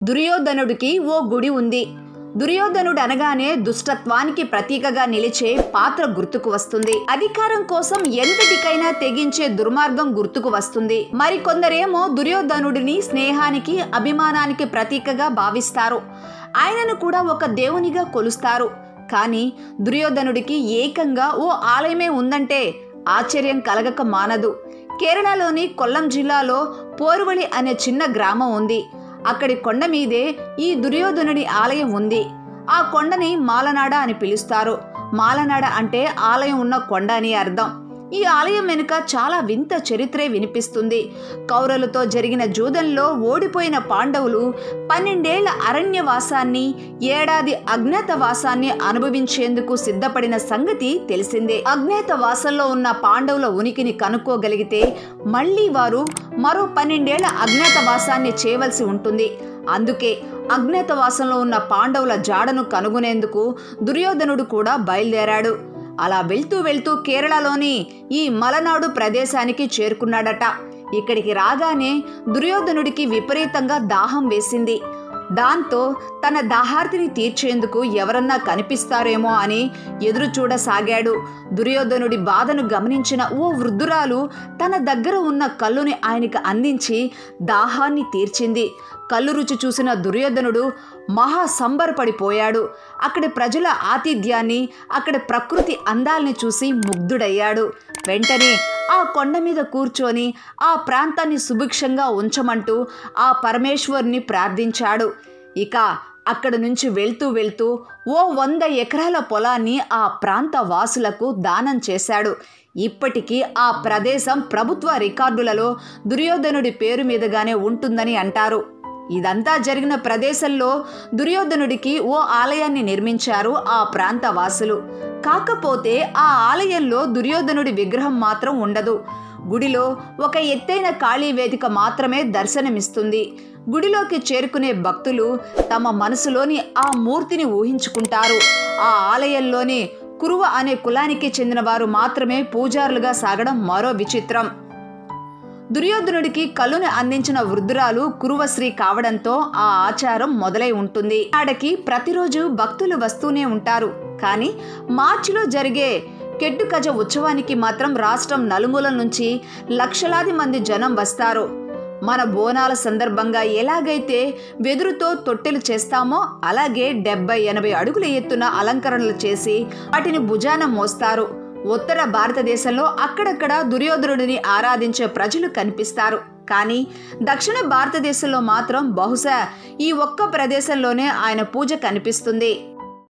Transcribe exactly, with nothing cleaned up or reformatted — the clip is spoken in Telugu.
దుర్యోధనుడికి ఓ గుడి ఉంది. దుర్యోధనుడు అనగానే దుష్టత్వానికి ప్రతీకగా నిలిచే పాత్ర గుర్తుకు వస్తుంది. అధికారం కోసం ఎంతటికైనా తెగించే దుర్మార్గం గుర్తుకు వస్తుంది. మరికొందరేమో దుర్యోధనుడిని స్నేహానికి, అభిమానానికి ప్రతీకగా భావిస్తారు. ఆయనను కూడా ఒక దేవునిగా కొలుస్తారు. కానీ దుర్యోధనుడికి ఏకంగా ఓ ఆలయమే ఉందంటే ఆశ్చర్యం కలగక మానదు. కేరళలోని కొల్లం జిల్లాలో పోరువళి అనే చిన్న గ్రామం ఉంది. అక్కడి కొండ మీదే ఈ దుర్యోధనుడి ఆలయం ఉంది. ఆ కొండని మాలనాడ అని పిలుస్తారు. మాలనాడ అంటే ఆలయం ఉన్న కొండ అని అర్థం. ఈ ఆలయం వెనుక చాలా వింత చరిత్రే వినిపిస్తుంది. కౌరవులతో జరిగిన జూదంలో ఓడిపోయిన పాండవులు పన్నెండేళ్ల అరణ్యవాసాన్ని, ఏడాది అజ్ఞాతవాసాన్ని అనుభవించేందుకు సిద్ధపడిన సంగతి తెలిసిందే. అజ్ఞాతవాసంలో ఉన్న పాండవుల ఉనికిని కనుక్కోగలిగితే మళ్లీ వారు మరో పన్నెండేళ్ల అజ్ఞాతవాసాన్ని చేయవలసి ఉంటుంది. అందుకే అజ్ఞాతవాసంలో ఉన్న పాండవుల జాడను కనుగొనేందుకు దుర్యోధనుడు కూడా బయలుదేరాడు. అలా వెళ్తూ వెళ్తూ కేరళలోని ఈ మలనాడు ప్రదేశానికి చేరుకున్నాడట. ఇక్కడికి రాగానే దుర్యోధనుడికి విపరీతంగా దాహం వేసింది. దాంతో తన దాహార్తిని తీర్చేందుకు ఎవరన్నా కనిపిస్తారేమో అని ఎదురు చూడసాగాడు. దుర్యోధనుడి బాధను గమనించిన ఓ వృద్ధురాలు తన దగ్గర ఉన్న కళ్ళుని ఆయనకు అందించి దాహాన్ని తీర్చింది. కళ్ళు రుచి చూసిన దుర్యోధనుడు మహా సంబరపడిపోయాడు. అక్కడి ప్రజల ఆతిథ్యాన్ని, అక్కడి ప్రకృతి అందాల్ని చూసి ముగ్ధుడయ్యాడు. వెంటనే ఆ కొండ మీద కూర్చొని ఆ ప్రాంతాన్ని సుభిక్షంగా ఉంచమంటూ ఆ పరమేశ్వరుని ప్రార్థించాడు. ఇక అక్కడి నుంచి వెళ్తూ వెళ్తూ ఓ వంద ఎకరాల పొలాన్ని ఆ ప్రాంత వాసులకు దానం చేశాడు. ఇప్పటికీ ఆ ప్రదేశం ప్రభుత్వ రికార్డులలో దుర్యోధనుడి పేరు మీదుగానే ఉంటుందని అంటారు. ఇదంతా జరిగిన ప్రదేశంలో దుర్యోధనుడికి ఓ ఆలయాన్ని నిర్మించారు ఆ ప్రాంత వాసులు. కాకపోతే ఆ ఆలయంలో దుర్యోధనుడి విగ్రహం మాత్రం ఉండదు. గుడిలో ఒక ఎత్తైన ఖాళీ వేదిక మాత్రమే దర్శనమిస్తుంది. గుడిలోకి చేరుకునే భక్తులు తమ మనసులోని ఆ మూర్తిని ఊహించుకుంటారు. ఆ ఆలయంలోని కురువ అనే కులానికి చెందిన వారు మాత్రమే పూజారులుగా సాగడం మరో విచిత్రం. దుర్యోధనుడికి కళ్ళుని అందించిన వృద్ధురాలు కురువశ్రీ కావడంతో ఆ ఆచారం మొదలై ఉంటుంది. ఆడకి ప్రతిరోజు భక్తులు వస్తూనే ఉంటారు. కానీ మార్చిలో జరిగే కెడ్డుకజ ఉత్సవానికి మాత్రం రాష్ట్రం నలుమూలల నుంచి లక్షలాది మంది జనం వస్తారు. మన బోనాల సందర్భంగా ఎలాగైతే వెదురుతో తొట్టెలు చేస్తామో అలాగే డెబ్బై ఎనభై అడుగుల ఎత్తున అలంకరణలు చేసి వాటిని భుజాన మోస్తారు. ఉత్తర భారతదేశంలో అక్కడక్కడ దుర్యోధనుడిని ఆరాధించే ప్రజలు కనిపిస్తారు. కానీ దక్షిణ భారతదేశంలో మాత్రం బహుశా ఈ ఒక్క ప్రదేశంలోనే ఆయన పూజ కనిపిస్తుంది.